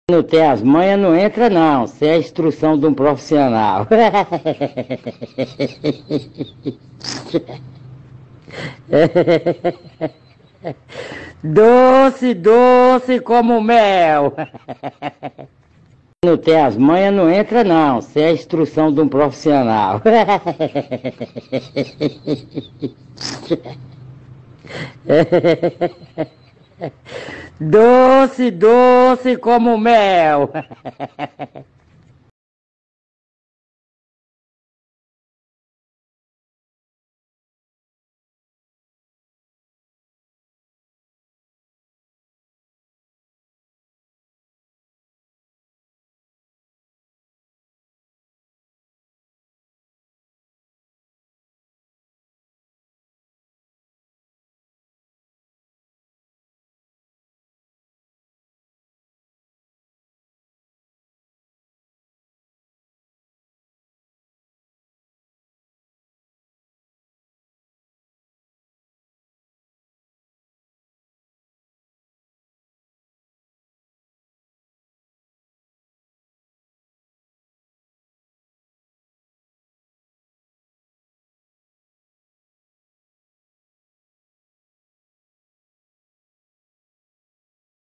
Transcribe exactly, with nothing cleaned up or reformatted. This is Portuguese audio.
Não tem as manhas, não entra não. Isso é a instrução de um profissional. Doce, doce como mel. Não tem as manhas, não entra não. Isso é a instrução de um profissional. Doce, doce como mel.